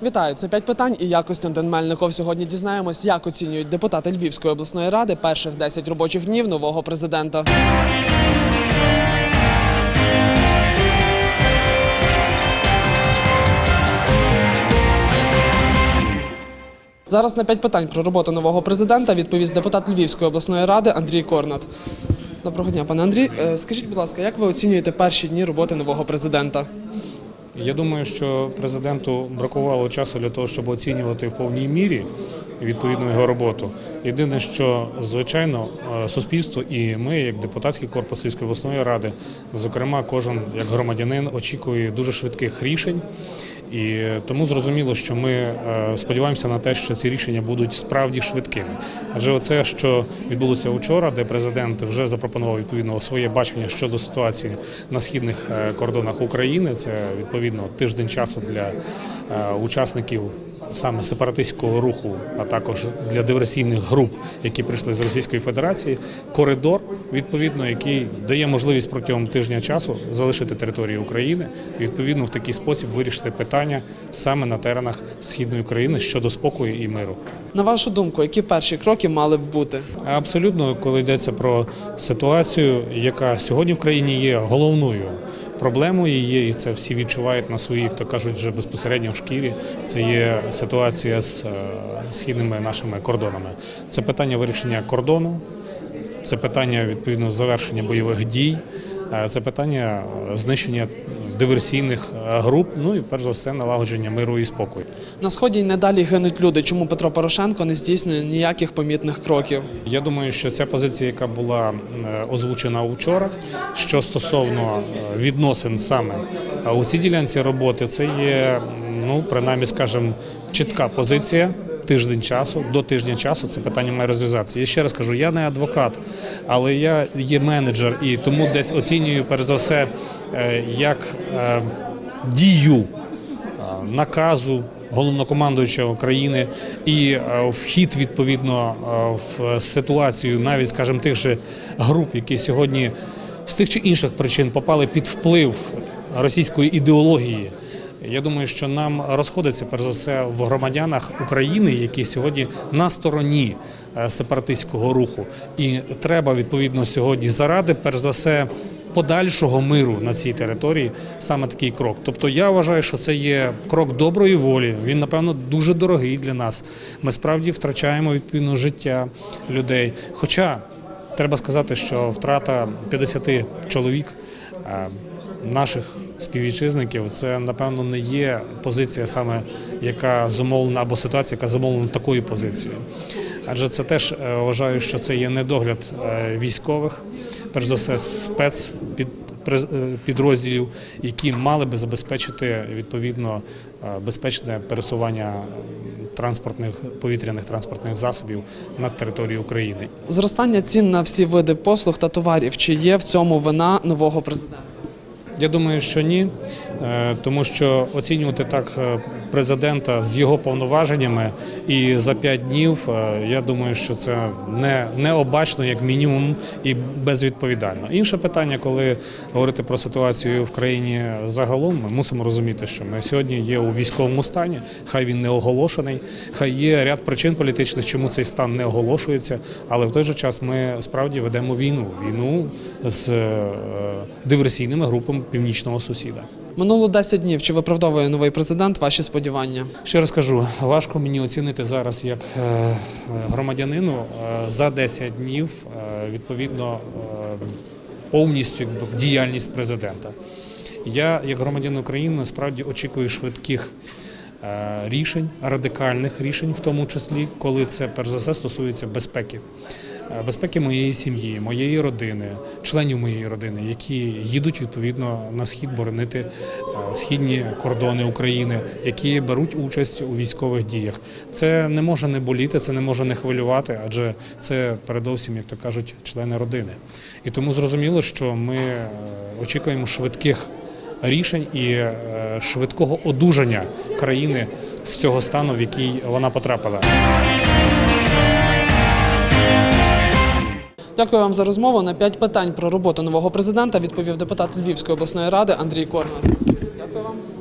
Вітаю, це 5 питань і я, Костянтин Мельников. Сьогодні дізнаємось, як оцінюють депутати Львівської обласної ради перших 10 робочих днів нового президента. Зараз на 5 питань про роботу нового президента відповість депутат Львівської обласної ради Андрій Корнат. Доброго дня, пане Андрій. Скажіть, будь ласка, як ви оцінюєте перші дні роботи нового президента? Я думаю, що президенту бракувало часу для того, щоб оцінювати в повній мірі відповідну його роботу. Єдине, що, звичайно, суспільство і ми, як депутатський корпус Львівської обласної ради, зокрема, кожен як громадянин очікує дуже швидких рішень. І тому зрозуміло, що ми сподіваємося на те, що ці рішення будуть справді швидкими. Адже оце, що відбулося вчора, де президент вже запропонував відповідно своє бачення щодо ситуації на східних кордонах України, це відповідно тиждень часу для учасників саме сепаратистського руху, а також для диверсійних груп, які прийшли з Російської Федерації, коридор, відповідно, який дає можливість протягом тижня часу залишити територію України і, відповідно, в такий спосіб вирішити питання саме на теренах Східної України щодо спокою і миру. На вашу думку, які перші кроки мали б бути? Абсолютно, коли йдеться про ситуацію, яка сьогодні в країні є головною проблемою є, і це всі відчувають на своїй, як то кажуть, вже безпосередньо в шкірі, це є ситуація з східними нашими кордонами. Це питання вирішення кордону, це питання, відповідно, завершення бойових дій, це питання знищення диверсійних груп, ну і, перш за все, налагодження миру і спокою. На Сході й надалі гинуть люди. Чому Петро Порошенко не здійснює ніяких помітних кроків? Я думаю, що ця позиція, яка була озвучена вчора, що стосовно відносин саме у цій ділянці роботи, це є, ну, принаймні, скажімо, чітка позиція. Тиждень часу, до тижня часу це питання має розв'язатися. Я ще раз кажу, я не адвокат, але я є менеджер і тому десь оцінюю, перш за все, як дію наказу головнокомандуючого країни і вхід, відповідно, в ситуацію навіть, скажімо, тих же груп, які сьогодні з тих чи інших причин попали під вплив російської ідеології. Я думаю, що нам розходиться, перш за все, в громадянах України, які сьогодні на стороні сепаратистського руху. І треба, відповідно, сьогодні заради, перш за все, подальшого миру на цій території саме такий крок. Тобто я вважаю, що це є крок доброї волі, він, напевно, дуже дорогий для нас. Ми справді втрачаємо, відповідно, життя людей. Хоча, треба сказати, що втрата 50 чоловік наших співвітчизників, це, напевно, не є позиція саме, яка зумовлена, або ситуація, яка зумовлена такою позицією. Адже це теж, вважаю, що це є недогляд військових, перш за все, спецпідрозділів, які мали би забезпечити, відповідно, безпечне пересування повітряних транспортних засобів на території України. Зростання цін на всі види послуг та товарів. Чи є в цьому вина нового президента? Я думаю, що ні, тому що оцінювати так президента з його повноваженнями і за 5 днів, я думаю, що це необачно, як мінімум, і безвідповідально. Інше питання, коли говорити про ситуацію в країні загалом, ми мусимо розуміти, що ми сьогодні є у військовому стані, хай він не оголошений, хай є ряд причин політичних, чому цей стан не оголошується, але в той же час ми справді ведемо війну з диверсійними групами північного сусіда. Минуло 10 днів. Чи виправдовує новий президент ваші сподівання? Ще раз кажу, важко мені оцінити зараз як громадянину за 10 днів, відповідно, повністю діяльність президента. Я, як громадянин України, насправді очікую швидких рішень, радикальних рішень, в тому числі, коли це, перш за все, стосується безпеки. Безпеки моєї сім'ї, моєї родини, членів моєї родини, які їдуть, відповідно, на схід боронити східні кордони України, які беруть участь у військових діях. Це не може не боліти, це не може не хвилювати, адже це передовсім, як то кажуть, члени родини. І тому зрозуміло, що ми очікуємо швидких рішень і швидкого одужання країни з цього стану, в який вона потрапила. Дякую вам за розмову. На 5 питань про роботу нового президента відповів депутат Львівської обласної ради Андрій Корнат. Дякую вам.